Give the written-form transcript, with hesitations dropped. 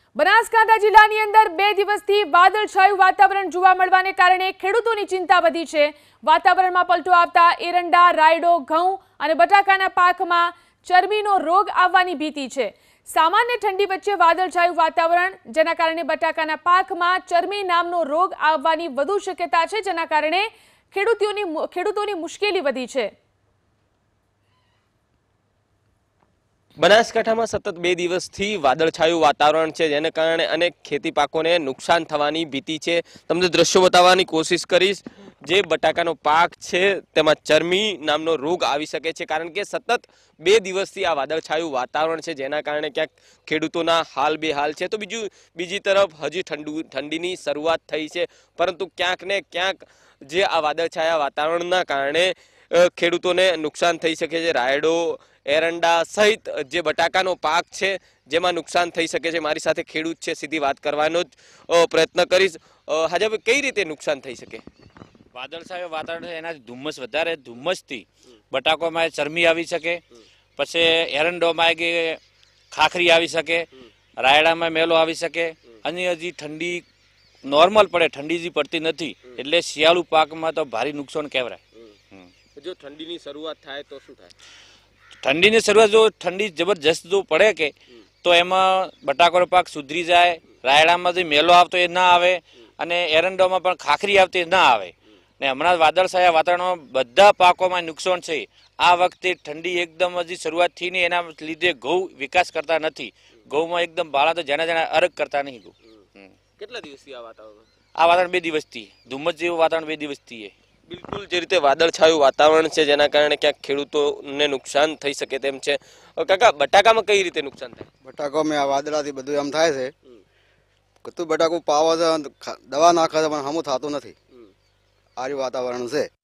બનાસકાંઠા જિલ્લાની અંદર 2 દિવસથી વાદળછાયું વાતાવરણ જોવા મળવાને કારણે ખેડૂતોની ચિંતા વધી છે। વાતાવરણમાં પલટો આવતા એરંડા, રાયડો, ઘઉં અને બટાકાના પાકમાં ચરબીનો રોગ આવવાની ભીતિ છે। સામાન્ય ઠંડી વચ્ચે વાદળછાયું વાતાવરણ, જેના કારણે બટાકાના પાકમાં ચરબી નામનો રોગ આવવાની વધુ શક્યતા છે, જેના કારણે ખેડૂતોની મુશ્કેલી વધી છે। બનાસકાંઠામાં સતત 2 દિવસથી વાદળછાયું વાતાવરણ છે, જેને કારણે અનેક ખેતી પાકોને નુકસાન થવાની ભીતિ છે। તમને દ્રશ્યો બતાવવાની કોશિશ કરીશ। જે બટાકાનો પાક છે તેમાં ચરમી નામનો રોગ આવી શકે છે, કારણ કે સતત 2 દિવસથી આ વાદળછાયું વાતાવરણ છે, જેના કારણે ક્યાંક ખેડૂતોના હાલ બેહાલ છે। તો બીજી તરફ હજી ઠંડીની શરૂઆત થઈ છે, પરંતુ ક્યાંક ને ક્યાંક જે આ વાદળછાયા વાતાવરણના કારણે ખેડૂતોને નુકસાન થઈ શકે છે। રાયડો, એરંડા સહિત જે બટાકાનો પાક છે જેમાં નુકસાન થઈ શકે છે। મારી સાથે ખેડૂત છે, સીધી વાત કરવાનો જ પ્રયત્ન કરીશ। હાજી ભાઈ, કઈ રીતે નુકસાન થઈ શકે? વાદળછાયું વાતાવરણ એનાથી ધુમ્મસ વધારે, ધુમ્મસથી બટાકોમાં ચરમી આવી શકે, પછી એરંડોમાં કે ખાખરી આવી શકે, રાયડામાં મેલો આવી શકે, અને હજી ઠંડી નોર્મલ પડે, ઠંડી હજી પડતી નથી, એટલે શિયાળુ પાકમાં તો ભારે નુકસાન કહેવાય। જો ઠંડીની શરૂઆત થાય તો શું થાય? ઠંડીની શરૂઆત જો ઠંડી જબરજસ્ત જો પડે કે તો એમાં બટાકાનો પાક સુધરી જાય, રાયડામાં જે મેલો આવતો એ ના આવે, અને એરંડોમાં પણ ખાખરી આવતી ના આવે। ને હમણાં વાદળછાયા વાતાવરણમાં બધા પાકોમાં નુકસાન છે। આ વખતે ઠંડી એકદમ હજી શરૂઆત થઈ નહીં, એના લીધે ઘઉં વિકાસ કરતા નથી। ઘઉંમાં એકદમ ભાળા તો જેના અરગ કરતા નહીં ઘઉં। કેટલા દિવસથી આ વાતાવરણ? આ વાતાવરણ 2 દિવસથી, ધુમ્મસ જેવું વાતાવરણ 2 દિવસથી છે। બિલકુલ જે રીતે વાદળછાયું વાતાવરણ છે, જેના કારણે ક્યાંક ખેડૂતોને નુકસાન થઈ શકે તેમ છે। કાકા, બટાકામાં કઈ રીતે નુકસાન થાય? બટાકામાં આ વાદળાથી બધું એમ થાય છે કે તું બટાકું પાવો છે, દવા નાખે છે, પણ હમું થતું નથી। આર્યું વાતાવરણ છે।